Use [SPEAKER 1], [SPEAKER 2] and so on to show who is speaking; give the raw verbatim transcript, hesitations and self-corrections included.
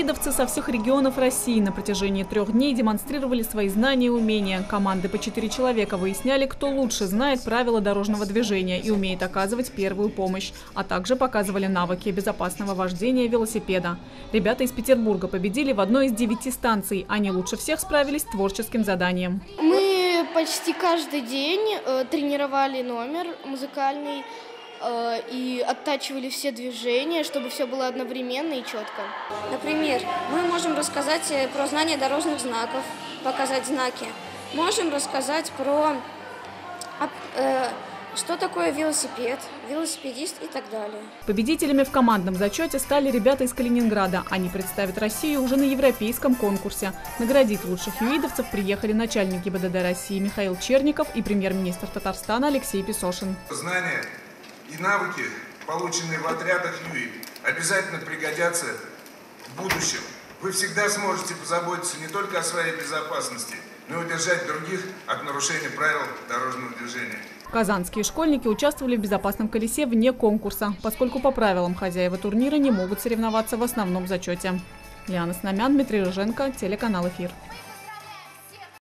[SPEAKER 1] Юидовцы со всех регионов России на протяжении трех дней демонстрировали свои знания и умения. Команды по четыре человека выясняли, кто лучше знает правила дорожного движения и умеет оказывать первую помощь, а также показывали навыки безопасного вождения велосипеда. Ребята из Петербурга победили в одной из девяти станций. Они лучше всех справились с творческим заданием.
[SPEAKER 2] Мы почти каждый день э, тренировали номер музыкальный э, и оттачивали все движения, чтобы все было одновременно и четко.
[SPEAKER 3] Например, мы можем рассказать про знание дорожных знаков, показать знаки. Можем рассказать про э, что такое велосипед, велосипедист и так далее.
[SPEAKER 1] Победителями в командном зачете стали ребята из Калининграда. Они представят Россию уже на европейском конкурсе. Наградить лучших юидовцев приехали начальник ГИБДД России Михаил Черников и премьер-министр Татарстана Алексей Песошин.
[SPEAKER 4] Знания и навыки, полученные в отрядах ЮИ, обязательно пригодятся в будущем. Вы всегда сможете позаботиться не только о своей безопасности, но и удержать других от нарушения правил дорожного движения.
[SPEAKER 1] Казанские школьники участвовали в безопасном колесе вне конкурса, поскольку по правилам хозяева турнира не могут соревноваться в основном зачете. Лиана Снамян, Дмитрий Рыженко, телеканал «Эфир».